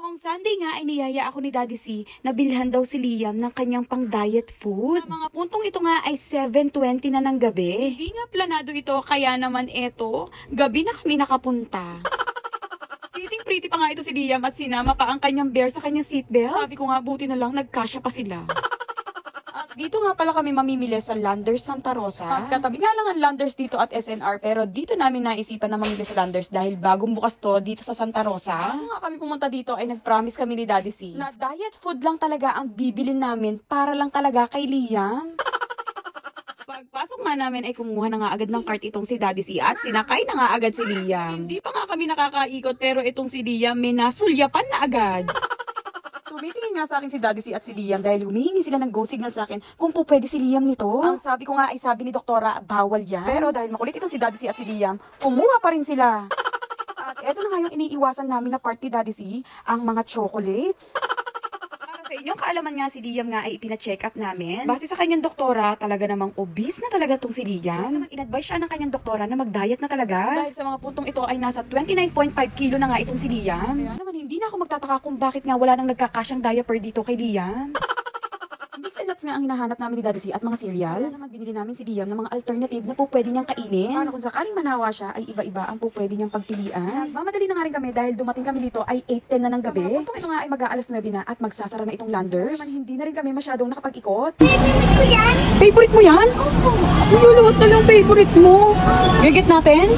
Noong Sunday nga ay niyaya ako ni Daddy C na bilhan daw si Liam ng kanyang pang-diet food. Sa mga puntong ito nga ay 7:20 na ng gabi. Hindi nga planado ito kaya naman eto, gabi na kami nakapunta. Sitting pretty pa nga ito si Liam at sinama pa ang kanyang bear sa kanyang seatbelt. Sabi ko nga buti na lang nagkasya pa sila. Dito nga pala kami mamimili sa Landers Santa Rosa. Katabi nga lang ang Landers dito at SNR pero dito namin naisipan na mamili sa Landers dahil bagong bukas to dito sa Santa Rosa. Nga kami pumunta dito ay nag-promise kami ni Daddy C na diet food lang talaga ang bibilin namin para lang talaga kay Liam. Pagpasok nga namin ay kumuha na nga agad ng cart itong si Daddy C at sinakay na nga agad si Liam. Hindi pa nga kami nakakaikot pero itong si Liam may nasulyapan na agad. Tumitingin nga sa akin si Daddy C at si Liam dahil humihingi sila ng go signal sa akin kung po pwede si Liam nito. Ang sabi ko nga ay sabi ni Doktora, bawal yan. Pero dahil makulit ito si Daddy C at si Liam, kumuha pa rin sila. At eto na nga yung iniiwasan namin na part ni Daddy C, ang mga chocolates. Sa inyong kaalaman nga si Liam nga ay ipina-check up namin. Base sa kanyang doktora, talaga namang obese na talaga tong si Liam. In-advise siya ng kanyang doktora na mag-diet na talaga. Dahil sa mga puntong ito ay nasa 29.5 kilo na nga itong si Liam. Kaya naman hindi na ako magtataka kung bakit nga wala nang nagkakasyang diaper dito kay Liam. Mix and nuts nga ang hinahanap namin ni Daddy C at mga cereal. Kaya naman binili namin si Liam ng mga alternative na po pwede niyang kainin. Para kung sakaling manawa siya ay iba-iba ang po pwede niyang pagpilian. Mamadali na nga rin kami dahil dumating kami dito ay 8:10 na ng gabi. Kung ito nga ay mag-aalas 9 na at magsasara na itong Landers. Hindi na rin kami masyadong nakapag-ikot. Favorite ko yan? Favorite mo yan? Opo. Luluot na lang favorite mo. Gigit natin?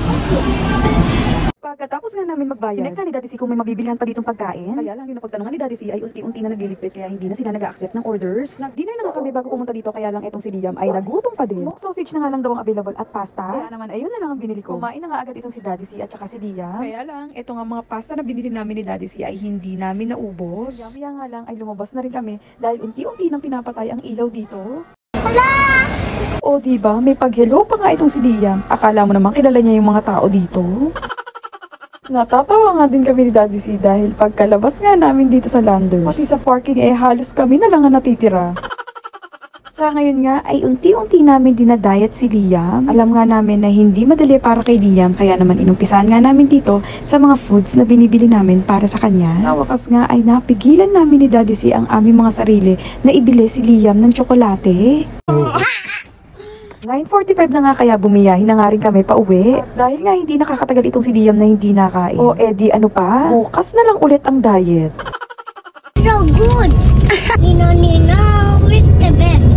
Pagkatapos nga namin magbayad, tinignan ni Daddy C kung may mabibilhan pa ditong pagkain. Kaya lang yung napagtanungan ni Daddy C ay unti-unti na naglilipit kaya hindi na sila nag-accept ng orders. Nag-dinner na nga kami bago pumunta dito kaya lang etong si Liam ay nagutom pa din. Smoked sausage na nga lang daw ang available at pasta. Kaya naman ayun na lang ang binili ko. Kumain na nga agad itong si Daddy C at saka si Liam. Kaya lang, eto nga mga pasta na binili namin ni Daddy C ay hindi namin naubos. Kaya nga lang ay lumabas na rin kami dahil unti-unti nang pinapatay ang ilaw dito. Hala! O diba, may pag-hello pa nga itong si Liam. Akala mo naman kilala niya yung mga tao dito. Natatawa nga din kami ni Daddy C dahil pagkalabas nga namin dito sa Landers, pati sa parking eh halos kami na lang ang natitira. Sa ngayon nga ay unti-unti namin dinadiet si Liam. Alam nga namin na hindi madali para kay Liam kaya naman inumpisahan nga namin dito sa mga foods na binibili namin para sa kanya. Sa wakas nga ay napigilan namin ni Daddy C ang aming mga sarili na ibili si Liam ng tsokolate. 9:45 na nga kaya bumiyahin na nga rin kami pa uwi. Dahil nga hindi nakakatagal itong si Liam na hindi nakain. O edi ano pa? Bukas na lang ulit ang diet. So good! Nino, where's the best?